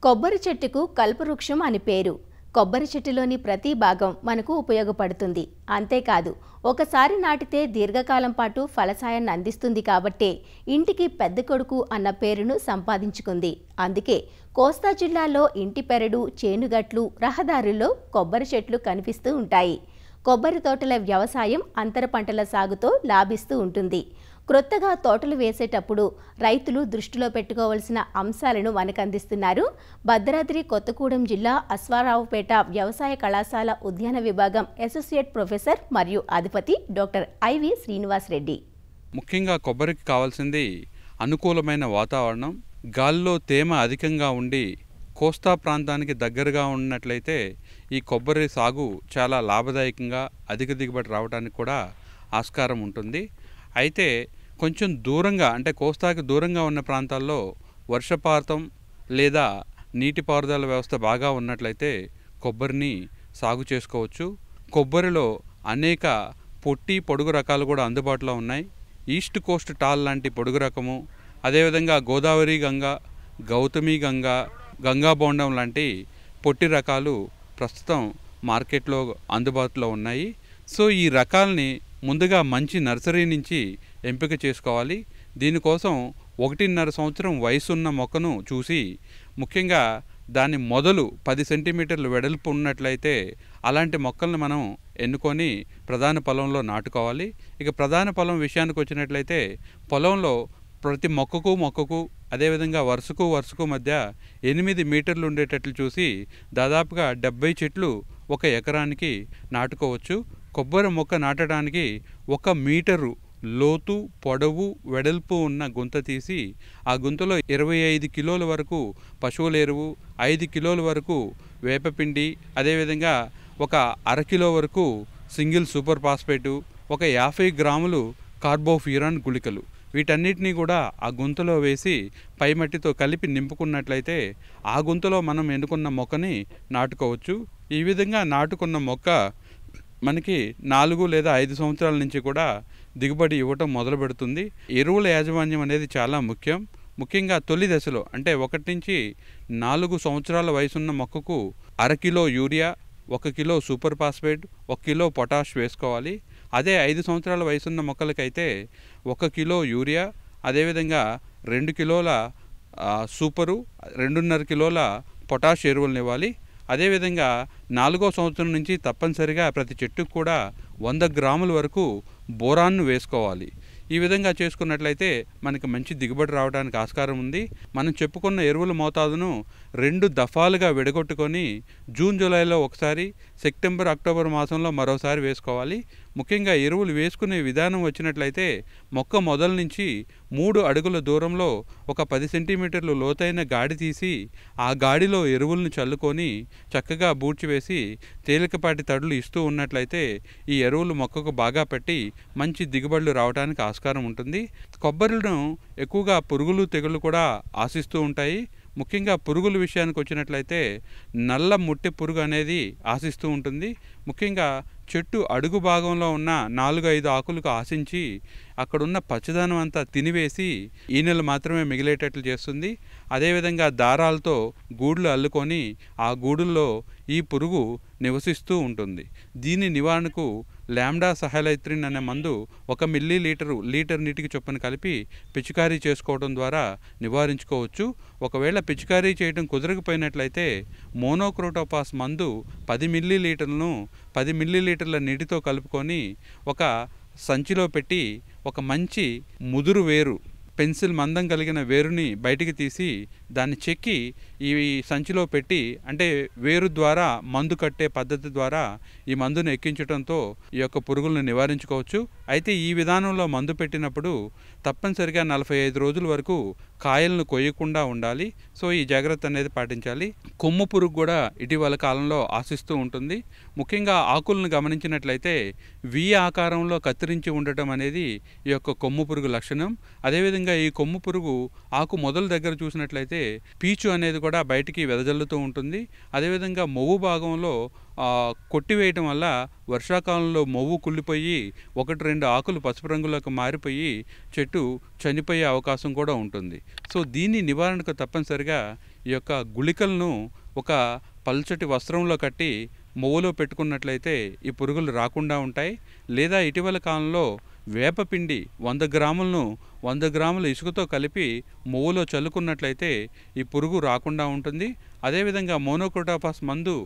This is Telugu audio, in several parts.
కొబ్బరి చెట్టుకు కల్పవృక్షం అని పేరు. కొబ్బరి చెట్టులోని ప్రతి భాగం మనకు ఉపయోగపడుతుంది. అంతేకాదు, ఒకసారి నాటితే దీర్ఘకాలం పాటు ఫలసాయాన్ని అందిస్తుంది కాబట్టే ఇంటికి పెద్ద కొడుకు అన్న పేరును సంపాదించుకుంది. అందుకే కోస్తా జిల్లాలో ఇంటి పెరడు, చేనుగట్లు, రహదారుల్లో కొబ్బరి చెట్లు కనిపిస్తూ ఉంటాయి. కొబ్బరి తోటల వ్యవసాయం అంతర పంటల సాగుతో లాభిస్తూ ఉంటుంది. క్రొత్తగా తోటలు వేసేటప్పుడు రైతులు దృష్టిలో పెట్టుకోవాల్సిన అంశాలను మనకు అందిస్తున్నారు భద్రాద్రి కొత్తగూడెం జిల్లా అశ్వారావుపేట వ్యవసాయ కళాశాల ఉద్యాన విభాగం అసోసియేట్ ప్రొఫెసర్ మరియు అధిపతి డాక్టర్ ఐవి శ్రీనివాస్ రెడ్డి. ముఖ్యంగా కొబ్బరికి కావాల్సింది అనుకూలమైన వాతావరణం, గాలిలో తేమ అధికంగా ఉండి కోస్తా ప్రాంతానికి దగ్గరగా ఉన్నట్లయితే ఈ కొబ్బరి సాగు చాలా లాభదాయకంగా అధిక దిగుబడి రావడానికి కూడా ఆస్కారం ఉంటుంది. అయితే కొంచెం దూరంగా, అంటే కోస్తాకి దూరంగా ఉన్న ప్రాంతాల్లో వర్షపాతం లేదా నీటిపారుదల వ్యవస్థ బాగా ఉన్నట్లయితే కొబ్బరిని సాగు చేసుకోవచ్చు. కొబ్బరిలో అనేక పొట్టి పొడుగు రకాలు కూడా అందుబాటులో ఉన్నాయి. ఈస్ట్ కోస్ట్ టాల్ లాంటి పొడుగు రకము, అదేవిధంగా గోదావరి గంగ, గౌతమి గంగ, గంగా బోండం లాంటి పొట్టి రకాలు ప్రస్తుతం మార్కెట్లో అందుబాటులో ఉన్నాయి. సో ఈ రకాలని ముందుగా మంచి నర్సరీ నుంచి ఎంపిక చేసుకోవాలి. దీనికోసం 1.5 సంవత్సరం వయసున్న మొక్కను చూసి, ముఖ్యంగా దాని మొదలు 10 సెంటీమీటర్లు వెడల్పు ఉన్నట్లయితే అలాంటి మొక్కలను మనం ఎన్నుకొని ప్రధాన పొలంలో నాటుకోవాలి. ఇక ప్రధాన పొలం విషయానికి వచ్చినట్లయితే పొలంలో ప్రతి మొక్కకు అదేవిధంగా వరుసకు మధ్య 8 మీటర్లు ఉండేటట్లు చూసి దాదాపుగా 70 చెట్లు 1 ఎకరానికి నాటుకోవచ్చు. కొబ్బరి మొక్క నాటడానికి 1 మీటరు లోతు, పొడవు, వెడల్పు ఉన్న గుంత తీసి ఆ గుంతలో 25 కిలోల వరకు పశువుల ఎరువు, 5 కిలోల వరకు వేపపిండి, అదేవిధంగా 1/2 కిలో వరకు సింగిల్ సూపర్ ఫాస్ఫేటు, 50 గ్రాములు కార్బోఫ్యూరాన్ గుళికలు, వీటన్నిటినీ కూడా ఆ గుంతలో వేసి పై మట్టితో కలిపి నింపుకున్నట్లయితే ఆ గుంతలో మనం ఎన్నుకున్న మొక్కని నాటుకోవచ్చు. ఈ విధంగా నాటుకున్న మొక్క మనకి 4 లేదా 5 సంవత్సరాల నుంచి కూడా దిగుబడి ఇవ్వటం మొదలు పెడుతుంది. ఎరువుల యాజమాన్యం అనేది చాలా ముఖ్యంగా తొలి దశలో, అంటే 1 నుంచి 4 సంవత్సరాల వయసున్న మొక్కకు 1/2 kilo urea, 1 kilo super phosphate, 1 kilo potash వేసుకోవాలి. అదే 5 సంవత్సరాల వయసున్న మొక్కలకైతే 1 కిలో యూరియా, అదేవిధంగా 2 కిలోల సూపరు, 2.5 కిలోల పొటాష్ ఎరువులను ఇవ్వాలి. అదేవిధంగా 4వ సంవత్సరం నుంచి తప్పనిసరిగా ప్రతి చెట్టుకు కూడా 100 గ్రాముల వరకు బోరాన్ను వేసుకోవాలి. ఈ విధంగా చేసుకున్నట్లయితే మనకి మంచి దిగుబడి రావడానికి ఆస్కారం ఉంది. మనం చెప్పుకున్న ఎరువుల మోతాదును 2 దఫాలుగా విడగొట్టుకొని జూన్ జూలైలో ఒకసారి, సెప్టెంబర్ అక్టోబర్ మాసంలో మరోసారి వేసుకోవాలి. ముఖ్యంగా ఎరువులు వేసుకునే విధానం వచ్చినట్లయితే మొక్క మొదల నుంచి 3 అడుగుల దూరంలో 10 సెంటీమీటర్లు లోతైన గాడి తీసి ఆ గాడిలో ఎరువులను చల్లుకొని చక్కగా బూడ్చివేసి తేలికపాటి తడులు ఇస్తూ ఉన్నట్లయితే ఈ ఎరువులు మొక్కకు బాగా పట్టి మంచి దిగుబడులు రావడానికి ఆస్కారం ఉంటుంది. కొబ్బరిను ఎక్కువగా పురుగులు, తెగుళ్ళు కూడా ఆశిస్తూ ఉంటాయి. ముఖ్యంగా పురుగుల విషయానికి వచ్చినట్లయితే నల్ల ముట్టె పురుగు అనేది ఆశిస్తూ ఉంటుంది. ముఖ్యంగా చెట్టు అడుగు భాగంలో ఉన్న 4-5 ఆకులకు ఆశించి అక్కడున్న పచ్చదనం అంతా తినివేసి ఈనెలు మాత్రమే మిగిలేటట్లు చేస్తుంది. అదేవిధంగా దారాలతో గూడులు అల్లుకొని ఆ గూడుల్లో ఈ పురుగు నివసిస్తూ ఉంటుంది. దీని నివారణకు లాంబ్డా సహలైత్రిన్ అనే మందు 1 లీటర్ నీటికి చొప్పున కలిపి పిచికారీ చేసుకోవడం ద్వారా నివారించుకోవచ్చు. ఒకవేళ పిచికారీ చేయడం కుదరకపోయినట్లయితే మోనోక్రోటోపాస్ మందు 10 మిల్లీలీటర్లను 10 మిల్లీలీటర్ల నీటితో కలుపుకొని ఒక సంచిలో పెట్టి ఒక మంచి ముదురు వేరు, పెన్సిల్ మందం కలిగిన వేరుని బయటికి తీసి దాన్ని చెక్కి ఈ సంచిలో పెట్టి, అంటే వేరు ద్వారా మందు కట్టే పద్ధతి ద్వారా ఈ మందును ఎక్కించడంతో ఈ యొక్క పురుగులను నివారించుకోవచ్చు. అయితే ఈ విధానంలో మందు పెట్టినప్పుడు తప్పనిసరిగా 45 రోజుల వరకు కాయలను కొయ్యకుండా ఉండాలి. సో ఈ జాగ్రత్త అనేది పాటించాలి. కొమ్ము పురుగు కూడా ఇటీవల కాలంలో ఆశిస్తూ ఉంటుంది. ముఖ్యంగా ఆకులను గమనించినట్లయితే వి ఆకారంలో కత్తిరించి ఉండటం అనేది ఈ యొక్క కొమ్ము పురుగు లక్షణం. అదేవిధంగా ఈ కొమ్ము పురుగు ఆకు మొదల దగ్గర చూసినట్లయితే పీచు అనేది కూడా బయటికి వెదజల్లుతూ ఉంటుంది. అదేవిధంగా మొవ్వు భాగంలో కొట్టివేయటం వల్ల వర్షాకాలంలో మొవ్వు కుళ్ళిపోయి 1-2 ఆకులు పసుపు రంగులోకి మారిపోయి చెట్టు చనిపోయే అవకాశం కూడా ఉంటుంది. సో దీని నివారణకు తప్పనిసరిగా ఈ యొక్క గుళికలను ఒక పల్చటి వస్త్రంలో కట్టి మొవ్వులో పెట్టుకున్నట్లయితే ఈ పురుగులు రాకుండా ఉంటాయి. లేదా ఇటీవల కాలంలో వేపపిండి 100 గ్రాములను 100 గ్రాముల ఇసుకతో కలిపి మొవ్వులో చల్లుకున్నట్లయితే ఈ పురుగు రాకుండా ఉంటుంది. అదేవిధంగా మోనోక్రోటోఫాస్ మందు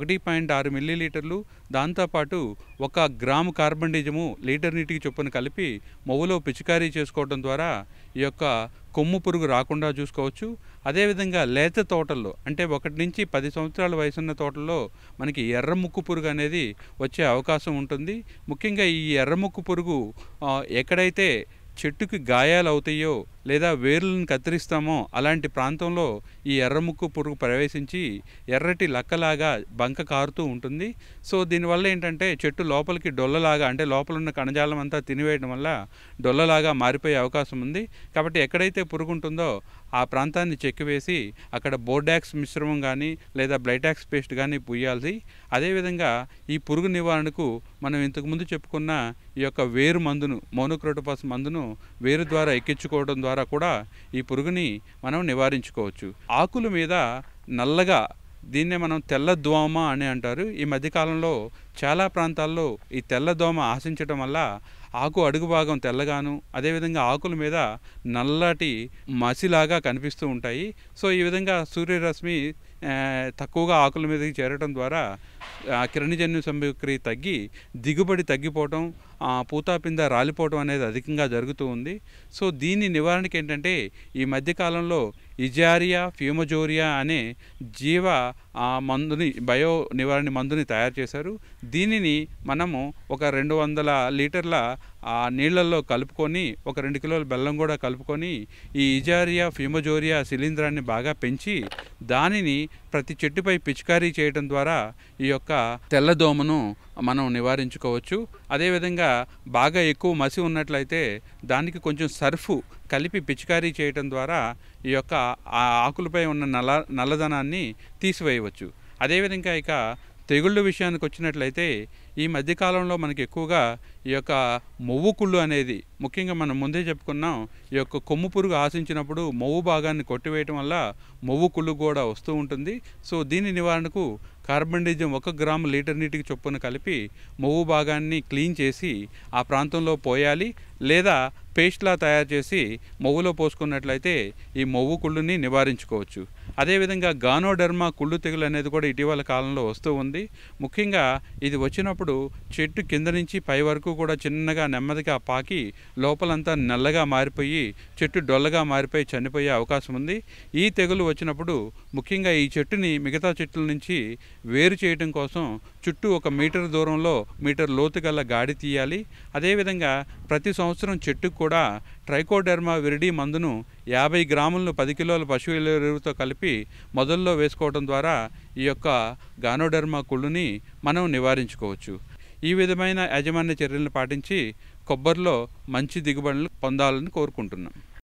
1.6 మిల్లీలీటర్లు, దాంతోపాటు 1 గ్రాము కార్బండిజము లీటర్ నీటికి చొప్పున కలిపి మొవ్వులో పిచికారీ చేసుకోవడం ద్వారా ఈ యొక్క కొమ్ము పురుగు రాకుండా చూసుకోవచ్చు. అదేవిధంగా లేత తోటల్లో అంటే 1 నుంచి 10 సంవత్సరాల వయసున్న తోటల్లో మనకి ఎర్రముక్కు పురుగు అనేది వచ్చే అవకాశం ఉంటుంది. ముఖ్యంగా ఈ ఎర్రముక్కు పురుగు ఎక్కడైతే చెట్టుకి గాయాలు అవుతాయో లేదా వేర్లను కత్తిరిస్తామో అలాంటి ప్రాంతంలో ఈ ఎర్రముక్కు పురుగు ప్రవేశించి ఎర్రటి లక్కలాగా బంక కారుతూ ఉంటుంది. సో దీనివల్ల ఏంటంటే చెట్టు లోపలికి డొల్లలాగా అంటే లోపల ఉన్న కణజాలం అంతా తినివేయడం వల్ల డొల్లలాగా మారిపోయే అవకాశం ఉంది. కాబట్టి ఎక్కడైతే పురుగు ఉంటుందో ఆ ప్రాంతాన్ని చెక్కివేసి అక్కడ బోర్డాక్స్ మిశ్రమం కానీ లేదా బ్లైటాక్స్ పేస్ట్ కానీ పూయాలి. అదేవిధంగా ఈ పురుగు నివారణకు మనం ఇంతకుముందు చెప్పుకున్న ఈ యొక్క వేరు మందును మోనోక్రోటోఫాస్ మందును వేరు ద్వారా ఎక్కించుకోవడం ద్వారా కూడా ఈ పురుగుని మనం నివారించుకోవచ్చు. ఆకుల మీద నల్లగా దీన్నే మనం తెల్లదోమ అని అంటారు. ఈ మధ్యకాలంలో చాలా ప్రాంతాల్లో ఈ తెల్లదోమ ఆశించడం వల్ల ఆకు అడుగు భాగం తెల్లగాను అదేవిధంగా ఆకుల మీద నల్లటి మసిలాగా కనిపిస్తూ ఉంటాయి. సో ఈ విధంగా సూర్యరశ్మి తక్కువగా ఆకుల మీదకి చేరడం ద్వారా కిరణజన్యు సంయుక్రియ తగ్గి దిగుబడి తగ్గిపోవటం, పూతాపింద రాలిపోవటం అనేది అధికంగా జరుగుతూ ఉంది. సో దీని నివారణకి ఏంటంటే ఈ మధ్యకాలంలో ఇజారియా ఫ్యూమజోరియా అనే జీవ మందుని బయో నివారణ మందుని తయారు చేశారు. దీనిని మనము ఒక 200 లీటర్ల నీళ్ళల్లో కలుపుకొని 2 కిలోల బెల్లం కూడా కలుపుకొని ఈ ఇజారియా ఫ్యూమజోరియా శిలీంధ్రాన్ని బాగా పెంచి దానిని ప్రతి చెట్టుపై పిచికారీ చేయడం ద్వారా ఈ యొక్క తెల్లదోమను మనం నివారించుకోవచ్చు. అదేవిధంగా బాగా ఎక్కువ మసి ఉన్నట్లయితే దానికి కొంచెం సర్ఫ్ కలిపి పిచికారీ చేయడం ద్వారా ఈ యొక్క ఆకులపై ఉన్న నల్లదనాన్ని తీసివేయవచ్చు. అదేవిధంగా ఇక తెగుళ్ళ విషయానికి వచ్చినట్లయితే ఈ మధ్యకాలంలో మనకి ఎక్కువగా ఈ యొక్క మొవ్వు కుళ్ళు అనేది ముఖ్యంగా మనం ముందే చెప్పుకున్నాం. ఈ యొక్క కొమ్ము పురుగు ఆశించినప్పుడు మొవ్వు భాగాన్ని కొట్టివేయటం వల్ల మొవ్వు కుళ్ళు కూడా వస్తూ ఉంటుంది. సో దీని నివారణకు కార్బండిజం 1 గ్రాము లీటర్ నీటికి చొప్పున కలిపి మొవ్వు భాగాన్ని క్లీన్ చేసి ఆ ప్రాంతంలో పోయాలి. లేదా పేస్ట్లా తయారు చేసి మొవ్వులో పోసుకున్నట్లయితే ఈ మొవ్వు కుళ్ళుని నివారించుకోవచ్చు. అదేవిధంగా గానోడెర్మా కుళ్ళు తెగులు అనేది కూడా ఇటీవల కాలంలో వస్తూ ఉంది. ముఖ్యంగా ఇది వచ్చినప్పుడు చెట్టు కింద నుంచి పై వరకు కూడా చిన్నగా నెమ్మదిగా పాకి లోపలంతా నల్లగా మారిపోయి చెట్టు డొల్లగా మారిపోయి చనిపోయే అవకాశం ఉంది. ఈ తెగులు వచ్చినప్పుడు ముఖ్యంగా ఈ చెట్టుని మిగతా చెట్ల నుంచి వేరు చేయడం కోసం చుట్టూ 1 మీటర్ దూరంలో మీటర్ లోతు గల గాడి తీయాలి. అదేవిధంగా ప్రతి సంవత్సరం చెట్టుకు కూడా ట్రైకోడెర్మా విరిడి మందును 50 గ్రాములను 10 కిలోల పశువుల ఎరువుతో కలిపి మొదల్లో వేసుకోవడం ద్వారా ఈ యొక్క గానోడెర్మా కుళ్ళుని మనం నివారించుకోవచ్చు. ఈ విధమైన యాజమాన్య చర్యలను పాటించి కొబ్బరిలో మంచి దిగుబడులు పొందాలని కోరుకుంటున్నాం.